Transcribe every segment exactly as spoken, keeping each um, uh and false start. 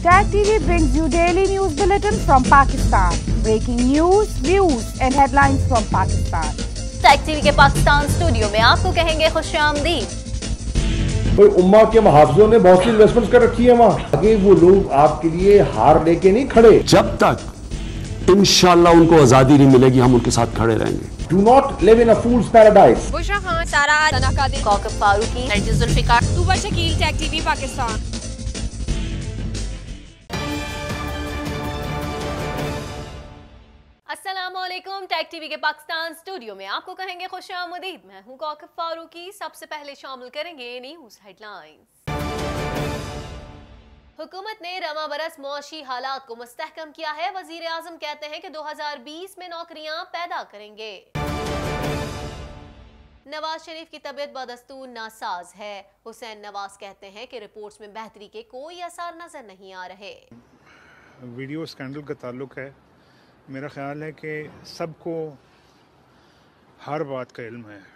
Tag T V brings you daily news bulletin from Pakistan. Breaking news, views and headlines from Pakistan. Tag T V के Pakistan studio में आपको कहेंगे खुशामदीद। भाई उम्मा के मुहाफिजों ने बहुत सी इन्वेस्टमेंट्स कर रखी है वहाँ। आगे वो लोग आपके लिए हार लेके नहीं खड़े। जब तक इंशाल्लाह उनको आजादी नहीं मिलेगी, हम उनके साथ खड़े रहेंगे। Do not live in a fool's paradise. Bushra Khan, Sara तनाकादिर, कोकब फारूकी, जुल्फिकार, तुबा शकील, टैग टीवी पाकिस्तान। अस्सलामुअलैकुम। टैग टीवी के पाकिस्तान स्टूडियो में आपको कहेंगे खुशामदीद। मैं हूं कोकब फारूकी। सबसे पहले शामिल करेंगे न्यूज हेडलाइंस। हुकूमत ने रमा बरस मुआशी हालात को मुस्तहकम किया है। वजीर आजम कहते हैं कि दो हजार बीस में नौकरियां पैदा करेंगे। नवाज शरीफ की तबीयत बदस्तूर नासाज है। हुसैन नवाज कहते हैं कि रिपोर्ट्स में बेहतरी के कोई असर नजर नहीं आ रहे। वीडियो स्कैंडल का ताल्लुक है, मेरा ख्याल है कि सबको हर बात का इल्म है।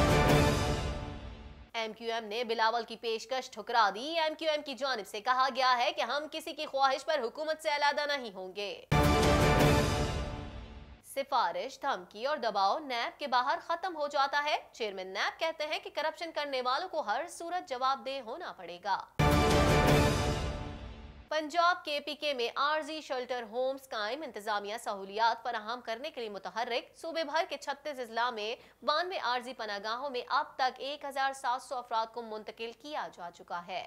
एम क्यू एम ने बिलावल की पेशकश ठुकरा दी। एम क्यू एम की जानिब से कहा गया है कि हम किसी की ख्वाहिश पर हुकूमत से अलहदा नहीं होंगे। सिफारिश, धमकी और दबाव नैब के बाहर खत्म हो जाता है। चेयरमैन नैब कहते हैं कि करप्शन करने वालों को हर सूरत जवाबदेह होना पड़ेगा। पंजाब के पी के में आरजी शेल्टर होम्स कायम, इंतजामिया सहूलियात फराहम करने के लिए मुतहर्रिक। सूबे भर के छत्तीस अजला में बानवे आरजी पनागाहों में अब तक एक हजार सात सौ अफराद को मुंतकिल किया जा चुका है।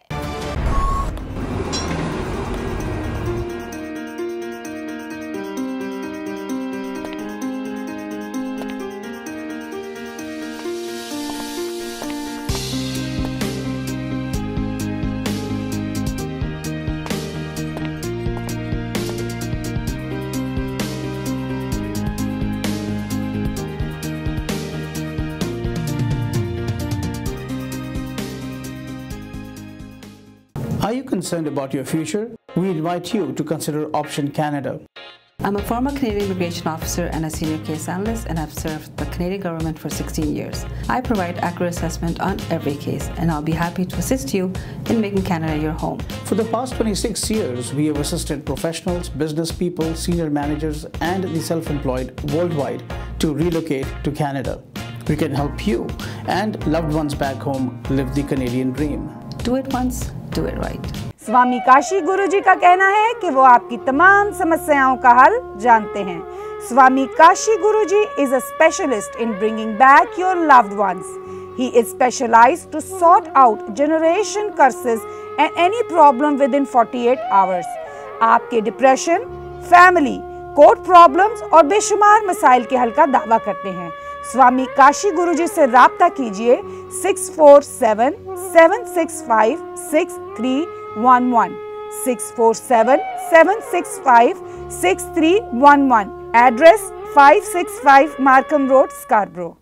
Are you concerned about your future? We invite you to consider Option Canada. I'm a former Canadian immigration officer and a senior case analyst, and I've served the Canadian government for sixteen years. I provide accurate assessment on every case, and I'll be happy to assist you in making Canada your home. For the past twenty-six years, we have assisted professionals, business people, senior managers, and the self-employed worldwide to relocate to Canada. We can help you and loved ones back home live the Canadian dream. Do it once, do it right. स्वामी काशी गुरुजी का कहना है कि वो आपकी तमाम समस्याओं का हल जानते हैं। Swami Kashi Guruji is a specialist in bringing back your loved ones. He is specialized to sort out generation curses and any problem within forty-eight hours. आपके डिप्रेशन, फैमिली, कोर्ट प्रॉब्लम्स और बेशुमार मसाइल के हल का दावा करते हैं। स्वामी काशी गुरुजी से राब्ता कीजिए six four seven seven six five six three one one six four seven seven six five six three one one. Address five six five Markham road, Scarborough.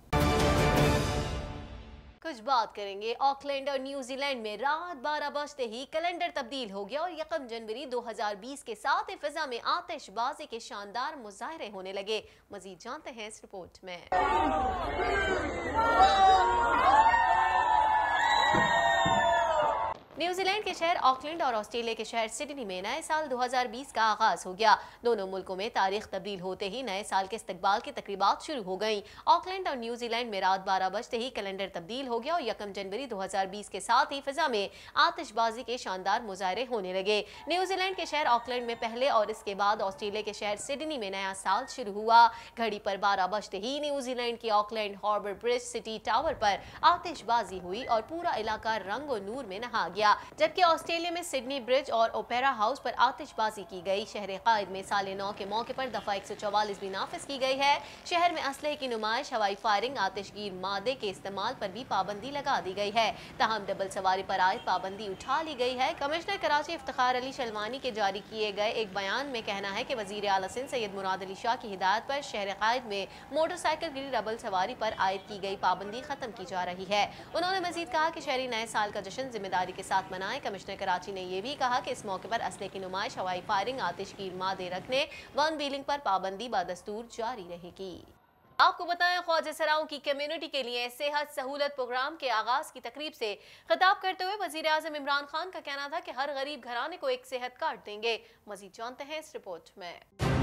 कुछ बात करेंगे ऑकलैंड और न्यूजीलैंड में रात बारह बजते ही कैलेंडर तब्दील हो गया और यकम जनवरी दो हजार बीस के साथ ही फिजा में आतिशबाजी के शानदार मुजाहरे होने लगे। मजीद जानते हैं इस रिपोर्ट में। न्यूजीलैंड के शहर ऑकलैंड और ऑस्ट्रेलिया के शहर सिडनी में नए साल दो हजार बीस का आगाज हो गया। दोनों मुल्कों में तारीख तब्दील होते ही नए साल के इस्तकबाल की तकरीबात शुरू हो गईं। ऑकलैंड और न्यूजीलैंड में रात बारह बजते ही कैलेंडर तब्दील हो गया और यकम जनवरी दो हजार बीस के साथ ही फिजा में आतिशबाजी के शानदार मुजाहरे होने लगे। न्यूजीलैंड के शहर ऑकलैंड में पहले और इसके बाद ऑस्ट्रेलिया के शहर सिडनी में नया साल शुरू हुआ। घड़ी पर बारह बजते ही न्यूजीलैंड के Auckland harbour bridge city tower पर आतिशबाजी हुई और पूरा इलाका रंग और नूर में नहा गया। जबकि ऑस्ट्रेलिया में सिडनी ब्रिज और ओपेरा हाउस पर आतिशबाजी की गई। शहर कायद में साले नौ के मौके पर दफा एक सौ चौवालीस भी नाफिज की गई है। शहर में असलहे की नुमाइश, हवाई फायरिंग, आतिशगीर मादे के इस्तेमाल पर भी पाबंदी लगा दी गई है। तहम डबल सवारी पर आयद पाबंदी उठा ली गई है। कमिश्नर कराची इफ्तिखार अली शलवानी के जारी किए गए एक बयान में कहना है कि वजीर आला सिंध सैयद मुराद अली शाह की हिदायत पर शहर कायद में मोटरसाइकिल की डबल सवारी पर आयद की गई पाबंदी खत्म की जा रही है। उन्होंने मजीद कहा कि शहरी नए साल का जश्न जिम्मेदारी के साथ मनाएं। कमिश्नर कराची ने यह भी कहा कि इस मौके पर असले की नुमाइश, हवाई फायरिंग, आतिशगीर मादे रखने, वन व्हीलिंग पर पाबंदी बदस्तूर जारी रहेगी। आपको बताएं, ख्वाजा सराओं की कम्युनिटी के लिए सेहत सहूलत प्रोग्राम के आगाज की तकरीब से खिताब करते हुए वजीर आजम इमरान खान का कहना था कि हर गरीब घराने को एक सेहत कार्ड देंगे। मजीद जानते हैं इस रिपोर्ट में।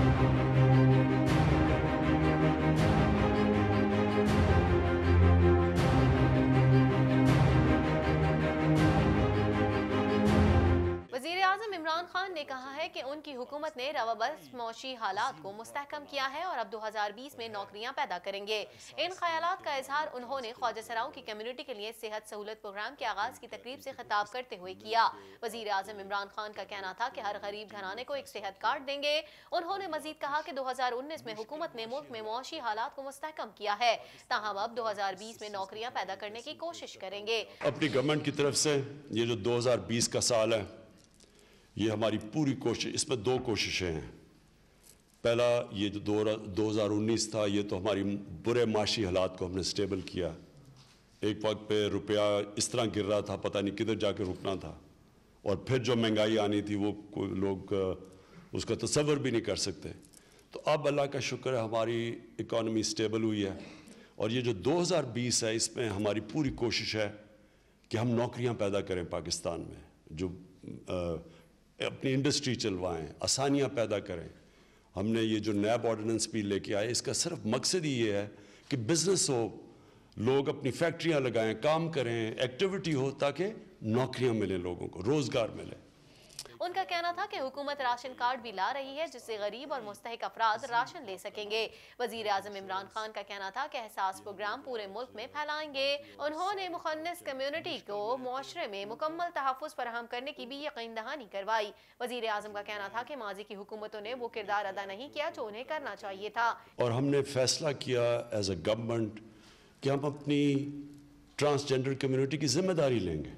वज़ीर आज़म इमरान खान ने कहा है कि उनकी हुकूमत ने रवाबस्त मौशी हालात को मुस्तहकम किया है और अब दो हज़ार बीस में नौकरियां पैदा करेंगे। इन ख्यालात का इजहार उन्होंने ख्वाजा सराओं की कम्युनिटी के लिए सेहत सहूलत प्रोग्राम के आगाज की तकरीब से खिताब करते हुए किया। वज़ीर आज़म इमरान खान का कहना था कि हर गरीब घराने को एक सेहत कार्ड देंगे। उन्होंने मजीद कहा कि दो हज़ार उन्नीस में हुकूमत ने मुल्क में मौशी हालात को मुस्तहकम किया है, ताहम अब दो हज़ार बीस में नौकरियां पैदा करने की कोशिश करेंगे। अपनी गवर्नमेंट की तरफ से ये जो दो हज़ार बीस का साल है, ये हमारी पूरी कोशिश, इसमें दो कोशिशें हैं। पहला, ये जो दो हज़ार उन्नीस था, ये तो हमारी बुरे माशी हालात को हमने स्टेबल किया। एक वक्त पे रुपया इस तरह गिर रहा था, पता नहीं किधर जाके रुकना था, और फिर जो महंगाई आनी थी वो कोई लोग उसका तसव्वुर भी नहीं कर सकते। तो अब अल्लाह का शुक्र है हमारी इकॉनमी स्टेबल हुई है, और ये जो दो हज़ार बीस है इसमें हमारी पूरी कोशिश है कि हम नौकरियां पैदा करें पाकिस्तान में, जो आ, अपनी इंडस्ट्री चलवाएं, आसानियां पैदा करें। हमने ये जो नैब ऑर्डिनेंस भी लेके आए, इसका सिर्फ मकसद ही ये है कि बिजनेस हो, लोग अपनी फैक्ट्रियां लगाएं, काम करें, एक्टिविटी हो, ताकि नौकरियां मिलें, लोगों को रोजगार मिले। उनका कहना था कि हुकूमत राशन कार्ड भी ला रही है, जिससे गरीब और मुस्तहिक अफराद राशन ले सकेंगे। वजीर आजम इमरान खान का कहना था कि एहसास प्रोग्राम पूरे मुल्क में फैलाएंगे। उन्होंने मुखन्निस कम्युनिटी को मुआशरे में मुकम्मल तहफ़्फ़ुज़ फराहम करने की भी यकीन दहानी करवाई। वजीर आजम का कहना था कि माजी की हुकूमतों ने वो किरदार अदा नहीं किया जो उन्हें करना चाहिए था। और हमने फैसला किया एज ए गवर्नमेंट कि हम अपनी ट्रांसजेंडर कम्युनिटी की जिम्मेदारी लेंगे,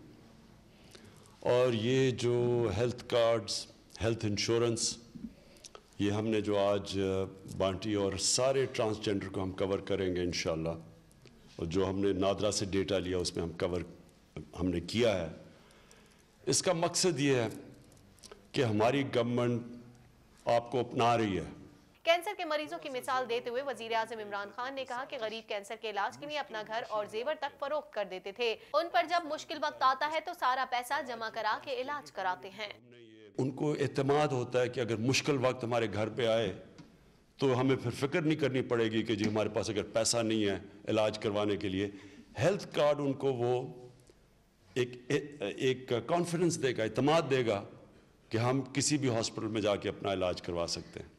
और ये जो हेल्थ कार्ड्स, हेल्थ इंश्योरेंस, ये हमने जो आज बांटी, और सारे ट्रांसजेंडर को हम कवर करेंगे इंशाल्लाह। और जो हमने नादरा से डेटा लिया उसमें हम कवर हमने किया है। इसका मकसद ये है कि हमारी गवर्नमेंट आपको अपना रही है। कैंसर के मरीजों की मिसाल देते हुए वजीर आजम इमरान खान ने कहा कि गरीब कैंसर के इलाज के लिए अपना घर और जेवर तक फरोख्त कर देते थे। उन पर जब मुश्किल वक्त आता है तो सारा पैसा जमा करा के इलाज कराते हैं। उनको एतमाद होता है कि अगर मुश्किल वक्त हमारे घर पे आए तो हमें फिर फिक्र नहीं करनी पड़ेगी कि जी हमारे पास अगर पैसा नहीं है इलाज करवाने के लिए। हेल्थ कार्ड उनको वो एक एक कॉन्फिडेंस देगा, एतमाद देगा कि हम किसी भी हॉस्पिटल में जाके अपना इलाज करवा सकते हैं।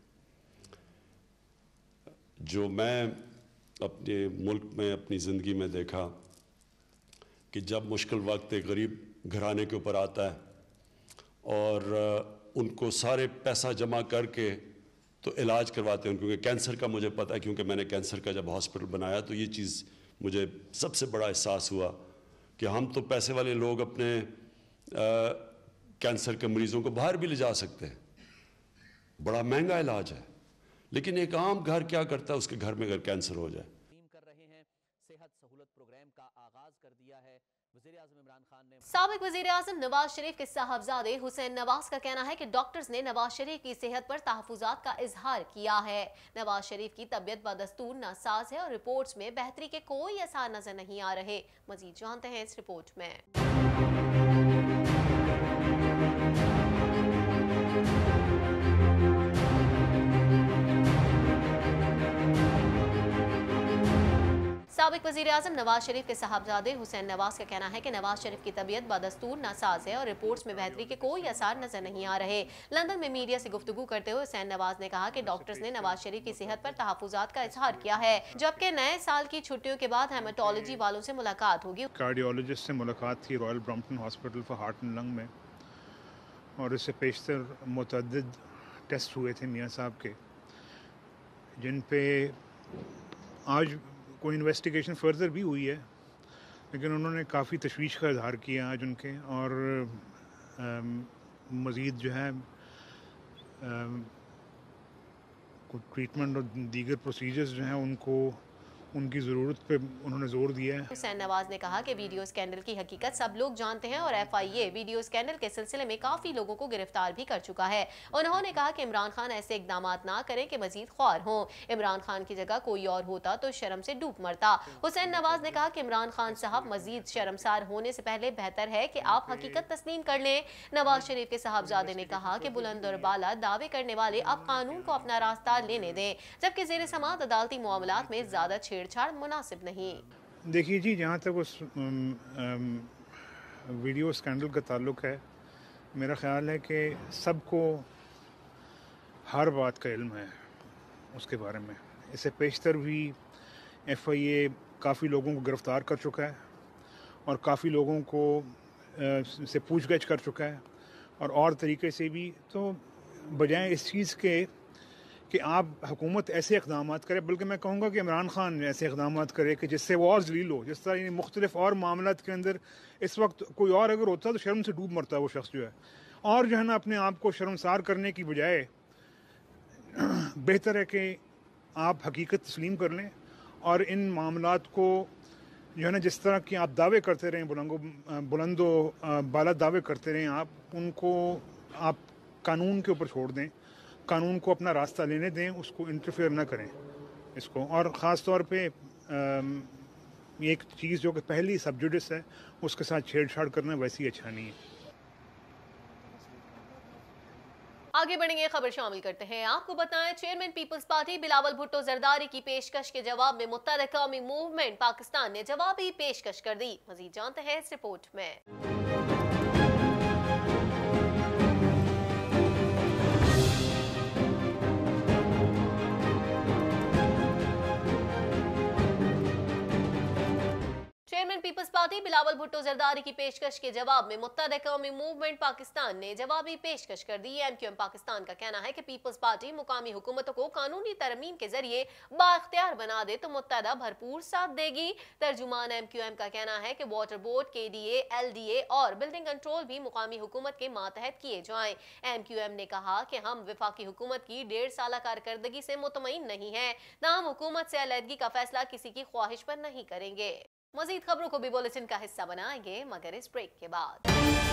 जो मैं अपने मुल्क में अपनी ज़िंदगी में देखा कि जब मुश्किल वक्त एक गरीब घराने के ऊपर आता है और उनको सारे पैसा जमा करके तो इलाज करवाते हैं, क्योंकि कैंसर का मुझे पता है, क्योंकि मैंने कैंसर का जब हॉस्पिटल बनाया तो ये चीज़ मुझे सबसे बड़ा एहसास हुआ कि हम तो पैसे वाले लोग अपने आ, कैंसर के मरीज़ों को बाहर भी ले जा सकते हैं, बड़ा महंगा इलाज है, लेकिन एक आम घर क्या करता है उसके घर में अगर कैंसर हो जाए। कर रहे हैं सेहत सहूलत प्रोग्राम का आगाज कर दिया है। वज़ीर आज़म इमरान खान ने साबिक वज़ीर आज़म नवाज शरीफ के साहबजादे हुसैन नवाज का कहना है कि डॉक्टर्स ने नवाज शरीफ की सेहत पर तहफ़्फ़ुज़ात का इजहार किया है। नवाज शरीफ की तबीयत बदस्तूर नासाज है और रिपोर्ट्स में बेहतरी के कोई आसार नजर नहीं आ रहे। मजीद जानते हैं इस रिपोर्ट में। साबिक वज़ीर आज़म नवाज शरीफ के साहबजादे हुसैन नवाज का कहना है कि नवाज शरीफ की तबीयत बदस्तूर नासाज है और रिपोर्ट्स में बेहतरी के कोई आसार नजर नहीं आ रहे। लंदन में मीडिया से गुफ्तगू करते हुए हुसैन नवाज ने कहा कि डॉक्टर्स ने नवाज शरीफ की सेहत पर तहफ़्फ़ुज़ात का इजहार किया है, जबकि नए साल की छुट्टियों के बाद हेमाटोलॉजी वालों से मुलाकात होगी। कार्डियोलॉजिस्ट से मुलाकात थी Royal Brampton Hospital for Heart and Lung में, और इससे पेशतर मुतअद्दिद टेस्ट हुए थे मियाँ साहब के, जिन पे आज कोई इन्वेस्टिगेशन फर्दर भी हुई है, लेकिन उन्होंने काफ़ी तशवीश का इजहार किया आज उनके, और मज़ीद जो है कोई ट्रीटमेंट और दीगर प्रोसीजर्स जो हैं उनको उनकी ज़रूरत पे उन्होंने जोर दिया है। हुसैन नवाज ने कहा कि वीडियो स्कैंडल की हकीकत सब लोग जानते हैं और F I A video scandal के सिलसिले में काफी लोगों को गिरफ्तार भी कर चुका है। उन्होंने कहा कि इमरान खान ऐसे इकदाम ना करें कि मजीद ख्वार हों। इमरान खान की जगह कोई और होता तो शर्म से डूब मरता। हुसैन नवाज ने कहा कि इमरान खान साहब मजीद शर्मसार होने से पहले बेहतर है कि आप हकीकत तस्लीम कर लें। नवाज शरीफ के साहबजादे ने कहा कि बुलंद और बाला दावे करने वाले अब कानून को अपना रास्ता लेने दें, जबकि ज़ेर समाअत अदालती मामलात में ज्यादा छेड़छाड़ मुनासिब नहीं। देखिए जी, जहाँ तक उस अम, अम, वीडियो स्कैंडल का ताल्लुक है, मेरा ख्याल है कि सबको हर बात का इल्म है उसके बारे में। इससे पेशतर भी एफ आई ए काफ़ी लोगों को गिरफ़्तार कर चुका है और काफ़ी लोगों को आ, से पूछगछ कर चुका है और और तरीके से भी। तो बजाय इस चीज़ के कि आप हुकूमत ऐसे इक़दाम करे, बल्कि मैं कहूँगा कि इमरान खान ऐसे इक़दाम करे कि जिससे वो और जलील हो। जिस तरह यानी मुख्तलिफ और मामलात के अंदर इस वक्त कोई और अगर होता तो शर्म से डूब मरता है वो शख्स जो है। और जो है ना, अपने आप को शर्मसार करने की बजाय बेहतर है कि आप हकीकत तस्लीम कर लें और इन मामलात को जो है ना, जिस तरह की आप दावे करते रहें, बुलंदो बुलंदो बाला दावे करते रहें, आप उनको आप कानून के ऊपर छोड़ दें, कानून को अपना रास्ता लेने दें, उसको इंटरफेयर ना करें इसको। और ख़ास तौर पे एक चीज़ जो कि पहली सबजुडिस है, उसके साथ छेड़छाड़ करना वैसे ही अच्छा नहीं है। आगे बढ़ेंगे, खबर शामिल करते हैं। आपको बताएं, चेयरमैन पीपल्स पार्टी बिलावल भुट्टो जरदारी की पेशकश के जवाब में मुत्तहदा कौमी मूवमेंट पाकिस्तान ने जवाबी पेशकश कर दी। मजीद जानते हैं इस रिपोर्ट में। चेयरमैन पीपल्स पार्टी बिलावल भुट्टो जरदारी की पेशकश के जवाब में मुत्तहदा कौमी मूवमेंट पाकिस्तान ने जवाबी पेशकश कर दी। एम क्यू एम पाकिस्तान का कहना है कि पीपल्स पार्टी मुकामी हुकूमतों को कानूनी तरमीम के जरिए बाख्तियार बना दे तो मुत्तहदा भरपूर साथ देगी। तर्जुमान एम क्यू एम का कहना है कि water board, K D A, L D A और बिल्डिंग कंट्रोल भी मुकामी हुकूमत के मातहत किए जाएं। एम क्यू एम ने कहा कि हम वफाकी हुकूमत की डेढ़ साल कारकर्दगी से मुतमईन नहीं है, ताहम हुकूमत से अलहदगी का फैसला किसी की ख्वाहिश पर नहीं करेंगे। मजीद खबरों को भी बुलेटिन का हिस्सा बनाएंगे, मगर इस ब्रेक के बाद।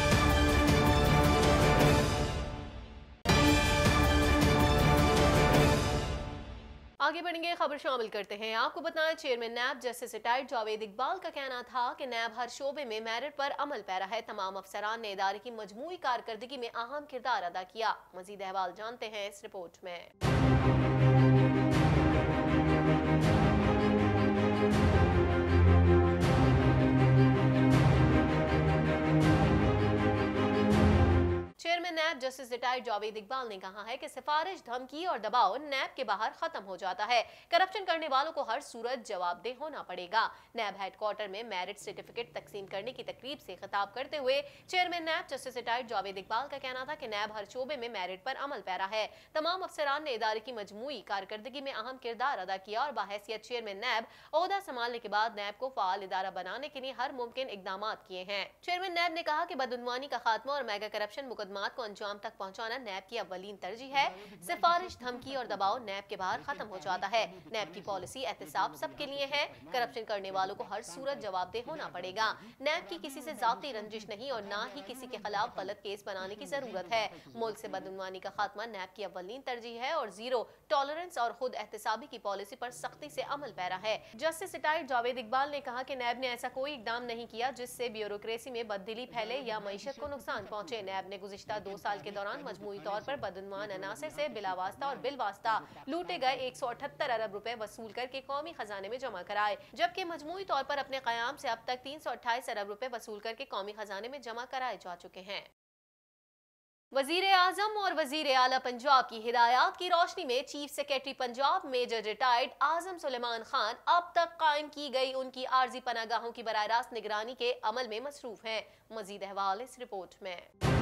आगे बढ़ेंगे, खबर शामिल करते हैं। आपको बताएं, chairman NAB justice retired Javed Iqbal का कहना था कि नैब हर शोबे में मेरिट पर अमल पैरा है। तमाम अफसरान ने इदारे की मजमूई कारकर्दगी में अहम किरदार अदा किया। मजीद अहवाल जानते हैं इस रिपोर्ट में। Chairman NAB justice retired Javed Iqbal ने कहा है कि सिफारिश, धमकी और दबाव नैब के बाहर खत्म हो जाता है। करप्शन करने वालों को हर सूरत जवाबदेह होना पड़ेगा। नैब हेडक्वार्टर में मेरिट सर्टिफिकेट तकसीम करने की तकरीब से खिताब करते हुए chairman NAB justice retired Javed Iqbal का कहना था कि नैब हर शोबे में मेरिट पर अमल पैरा है। तमाम अफसरान ने इदारे की मजमूई कारकर्दगी में अहम किरदार अदा किया और बाहैसियत चेयरमैन नैब ओहदा संभालने के बाद नैब को फाल इदारा बनाने के लिए हर मुमकिन इकदाम किए हैं। चेयरमैन नैब ने कहा कि बदउनवानी का खात्मा और मेगा करप्शन मुकदमात को अंजाम तक पहुंचाना नैब की अव्वलीन तरजीह है। सिफारिश, धमकी और दबाव नैब के बाहर खत्म हो जाता है। नैब की पॉलिसी एहतसाब सबके लिए है। करप्शन करने वालों को हर सूरत जवाबदेह होना पड़ेगा। नैब की किसी से जाती रंजिश नहीं और ना ही किसी के खिलाफ गलत केस बनाने की जरूरत है। मुल्क से बदउनवानी का खात्मा नैब की अव्वलीन तरजीह है और जीरो टॉलरेंस और खुद एहतसाबी की पॉलिसी पर सख्ती से अमल पैरा है। जस्टिस रिटायर्ड जावेद इकबाल ने कहा कि नैब ने ऐसा कोई इकदाम नहीं किया जिससे ब्यूरोक्रेसी में बददिली फैले या मईशत को नुकसान पहुंचे। नैब ने गुज़िश्ता दो साल के दौरान मजमूई तौर पर बदउनवान अनासर से बिलावास्ता और बिलवास्ता लूटे गए एक सौ अठहत्तर अरब रुपए वसूल करके कौमी खजाने में जमा कराए, जबकि मजमूई तौर पर अपने कयाम से अब तक तीन सौ अट्ठाईस अरब रुपए वसूल करके कौमी खजाने में जमा कराए जा चुके हैं। वजीर आजम और वजीर आला पंजाब की हिदायत की रोशनी में chief secretary Punjab major retired Azam Suleman Khan अब तक कायम की गई उनकी आर्जी पनागाहों की बराह रास्त निगरानी के अमल में मसरूफ हैं। मजीद अहवाल इस रिपोर्ट में।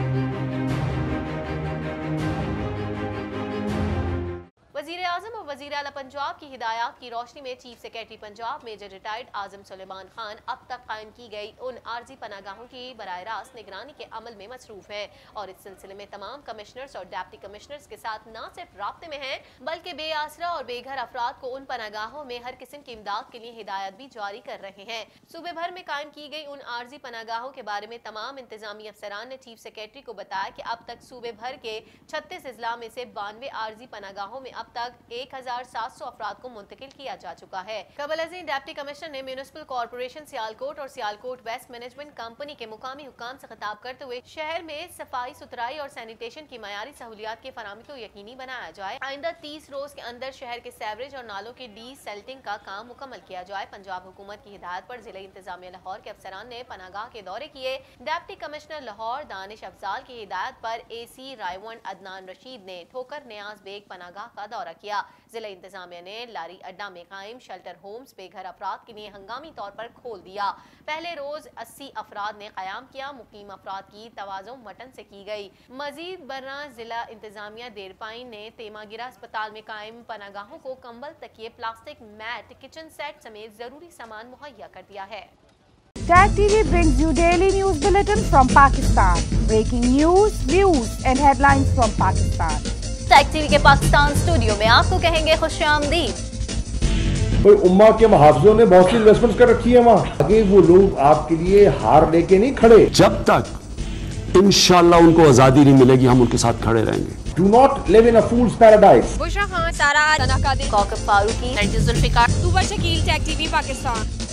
वजीर आजम और वजीर वज़ीर-ए-आला पंजाब की हिदायत की रोशनी में chief secretary Punjab major retired Azam Suleman Khan अब तक कायम की गई उन आर्जी पनागाहों की बराह रास्त निगरानी के अमल में मसरूफ हैं और इस सिलसिले में तमाम कमिश्नर्स और डिप्टी कमिश्नर्स के साथ न सिर्फ राब्ते में हैं बल्कि बेआसरा और बेघर अफराद को उन पनागाहों में हर किस्म की इमदाद के लिए हिदायत भी जारी कर रहे हैं। सूबे भर में कायम की गई उन आर्जी पनागाहों के बारे में तमाम इंतजामी अफसरान ने चीफ सेक्रेटरी को बताया कि अब तक सूबे भर के छत्तीस अजला में से बानवे आर्जी पनागाहों में अब तक एक हजार सात सौ अफराद को मुंतकिल किया जा चुका है। कबल अज़ीं डिप्टी कमिश्नर ने म्यूनिसिपल कॉर्पोरेशन सियालकोट और सियालकोट वेस्ट मैनेजमेंट कंपनी के मुकामी हुक्काम से खिताब करते हुए शहर में सफाई सुथराई और सैनिटेशन की मयारी सहूलियात की फराहमी को यकीनी बनाया जाए। आइंदा तीस रोज के अंदर शहर के सेवरेज और नालों की डी सेल्टिंग का काम मुकम्मल किया जाए। पंजाब हुकूमत की हिदायत पर जिले इंतजामिया लाहौर के अफसरान ने पनागाह के दौरे किए। डिप्टी कमिश्नर लाहौर दानिश अफजाल की हिदायत पर ए सी रायवन अदनान रशीद ने ठोकर नियाज बेग पनागाह का दौरा किया। जिला इंतजामिया ने लारी अड्डा में कायम शेल्टर होम्स बेघर अफराद के लिए हंगामी तौर पर खोल दिया। पहले रोज अस्सी अफराद ने कयाम किया। मुकीम अफराद की तवाज़ो मटन से की गई। मजीद बर्रा जिला इंतजामिया देरपाइन ने तेमागिरा अस्पताल में कायम पनागाहों को कंबल तकिए प्लास्टिक मैट किचन सेट समेत जरूरी सामान मुहैया कर दिया है। Tag T V brings you daily news bulletin from Pakistan. Breaking news, views and headlines from Pakistan. Tag TV के पाकिस्तान स्टूडियो में आपको कहेंगे खुशामदीद। भाई उम्मा के मुहाफिजों ने बहुत सी इन्वेस्टमेंट कर रखी है वहाँ, आगे वो लोग आपके लिए हार लेके नहीं खड़े। जब तक इंशाल्लाह उनको आजादी नहीं मिलेगी हम उनके साथ खड़े रहेंगे। Do not live in a fool's paradise. Bushra Khan, Sara, Kokab Farooqui, Tuba Shakeel, Tag TV Pakistan.